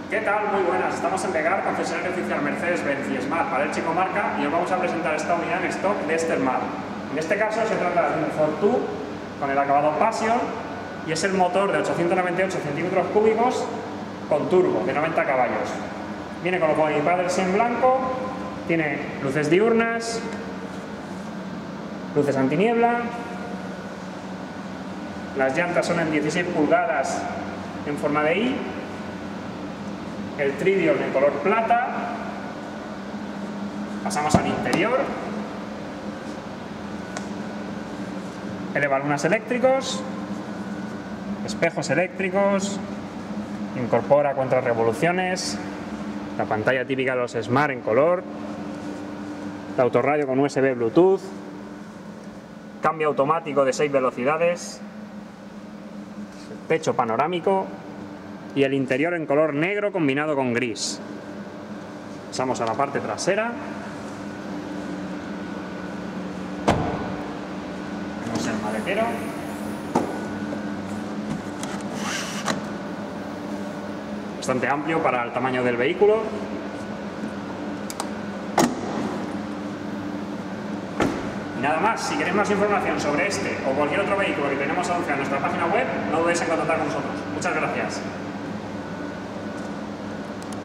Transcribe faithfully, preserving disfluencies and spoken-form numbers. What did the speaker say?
¿Qué tal? Muy buenas. Estamos en Vegar, concesionario oficial Mercedes-Benz y Smart para el chico marca, y os vamos a presentar esta unidad en stock de este Smart. En este caso se trata de un Fortwo con el acabado Passion y es el motor de ochocientos noventa y ocho centímetros cúbicos con turbo de noventa caballos. Viene con los body paddles en blanco, tiene luces diurnas, luces antiniebla, las llantas son en dieciséis pulgadas en forma de I, el tridion en color plata. Pasamos al interior. Elevalunas eléctricos, espejos eléctricos, incorpora contrarrevoluciones, la pantalla típica de los Smart en color, el autorradio con U S B Bluetooth, cambio automático de seis velocidades, techo panorámico y el interior en color negro combinado con gris. Pasamos a la parte trasera. Tenemos el maletero. Bastante amplio para el tamaño del vehículo. Y nada más, si queréis más información sobre este o cualquier otro vehículo que tenemos anunciado en nuestra página web, no dudéis en contactar con nosotros. Muchas gracias.